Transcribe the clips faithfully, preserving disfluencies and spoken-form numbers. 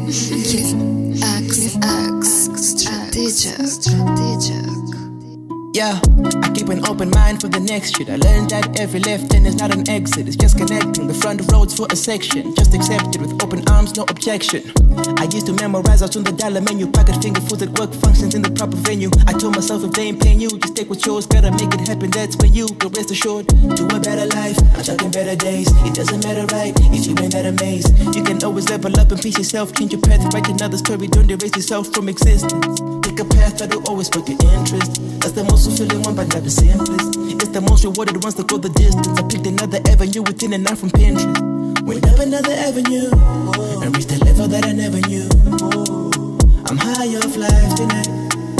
KingXxStrategic. Yeah, I keep an open mind for the next shit. I learned that every left turn is not an exit. It's just connecting the front roads for a section. Just accept it with open arms, no objection. I used to memorize out on the dollar menu. Pocket finger foods at work functions in the proper venue. I told myself if they ain't paying you, just take what's yours. Gotta make it happen, that's when you go rest assured. To a better life, I'm talking better days. It doesn't matter, right, if you ain't that amazed. You can always level up and piece yourself. Change your path, write another story. Don't erase yourself from existence. Pick a path that'll always spark your interest. That's the most fulfilling one, but not the simplest. It's the most rewarded ones that go the distance. I picked another avenue within and out from Pinterest. Went up another avenue and reached a level that I never knew. I'm high off life tonight.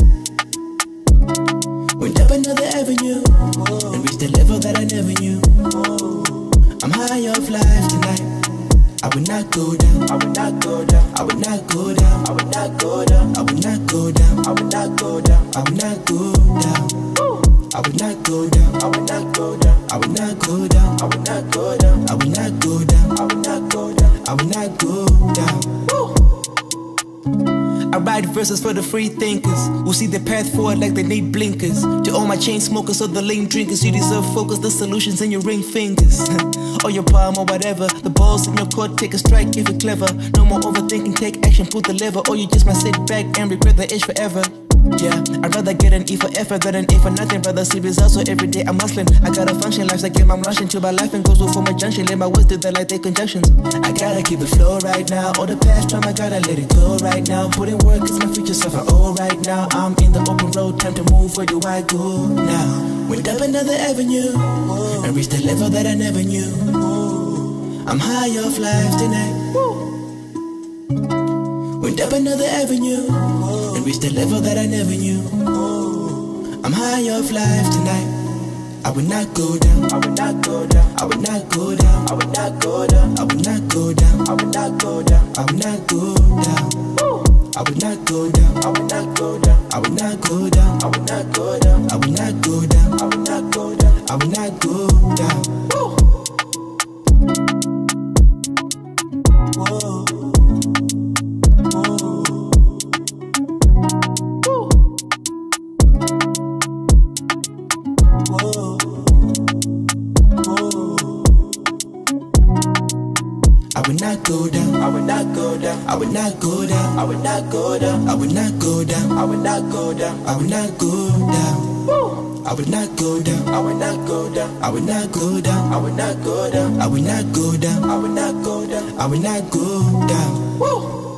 Went up another avenue and reached a level that I never knew. I'm high off life tonight. I would not go down, I would not go down, I would not go down, I would not go down, I would not go down, I would not go down, I would not go down, I would not go down, I would not go down, I would not go down, I would not go down, I would not go down, I would not go down, I would not go down. I write verses for the free thinkers who see the path forward like they need blinkers. To all my chain smokers or the lean drinkers, you deserve focus, the solutions in your ring fingers. Or your palm or whatever. The balls in your court, take a strike if you're clever. No more overthinking, take action, pull the lever. Or you just might sit back and regret the itch forever. Yeah, I'd rather get an E for effort than an A for nothing. Rather see results, so every day I'm hustling. I gotta function, life's a game I'm rushing to. My life and goes before my junction. Let my words do that like they conjunctions. I gotta keep the flow right now. All the past drama, gotta let it go right now. Put in work, cause my future suffer all right now. I'm in the open road, time to move, where do I go now? Went up another avenue and reached a level that I never knew. I'm high off life tonight. Went up another avenue and reached a level that I never knew. I'm high off life tonight. I would not go down, I would not go down, I would not go down, I would not go down, I would not go down, I would not go down, I would not go down, I would not go down, I would not go down, I would not go down, I would not go down, I would not go down, I would not go down, I would not go down. Whoa. I would not go down, I would not go down, I would not go down, I would not go down, I would not go down, I would not go down, I would not go down, I would not go down, I would not go down, I would not go down, I would not go down, I would not go down, I would not go down, I would not go down.